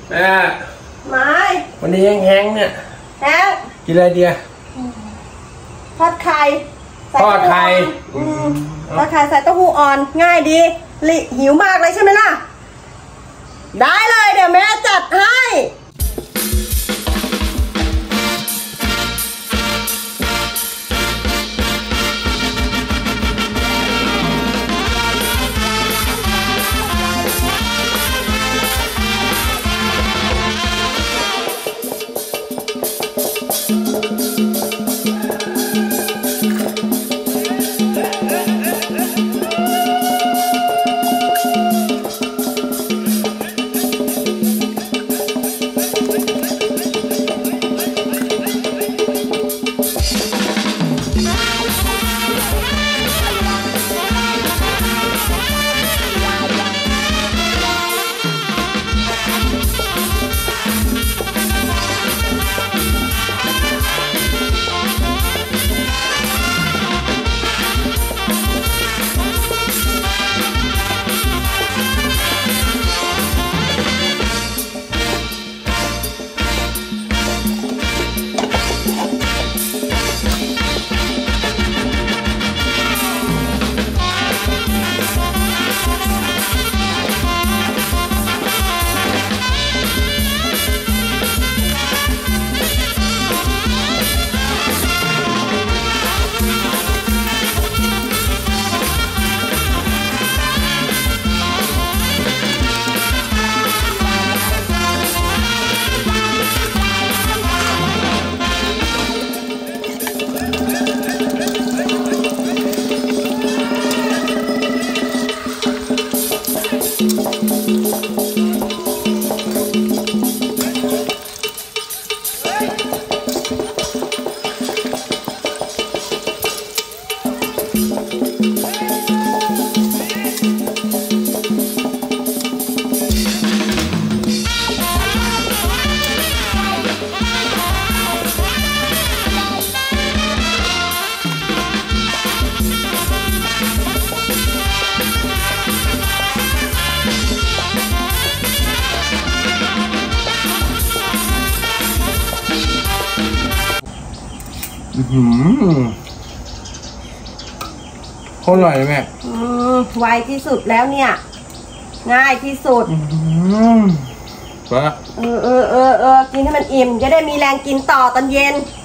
แม่ไม่วันนี้แห้งเนี่ยแห้งกินอะไรเดียทอดไข่ทอดไข่ทอดไข่ใส่เต้าหู้อ่อนง่ายดีหิวมากเลยใช่ไหมล่ะได้เลยเดี๋ยวแม่จัดให้โคตรอร่อยเลยแม่ไวที่สุดแล้วเนี่ยง่ายที่สุดปะกินให้มันอิ่มจะได้มีแรงกินต่อตอนเย็น